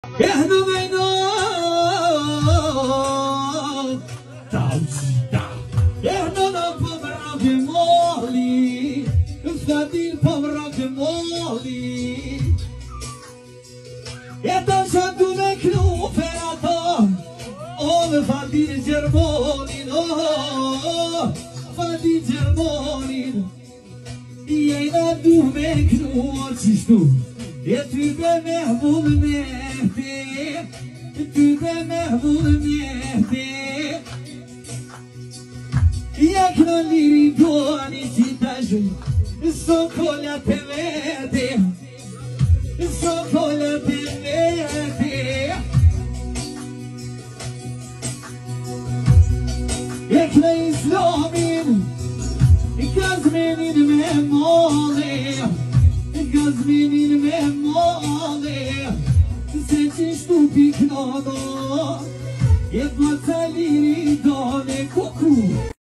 احنا بينات توزيع احنا نفبرا في مولي فادي الفبرا في مولي يتشدو نكلو فياتا او فادي الجرموني فادي الجرموني ينادو مكلو ورششتو يتوبة محبوب مهدي يتوبة محبوب مهدي يكنا ليريدوني سيتاجو السوكولا تمهدي السوكولا تمهدي يكنا إسلامين كازمين مهمالي Gazminin memali Seçiş tu piknada Yetmataliri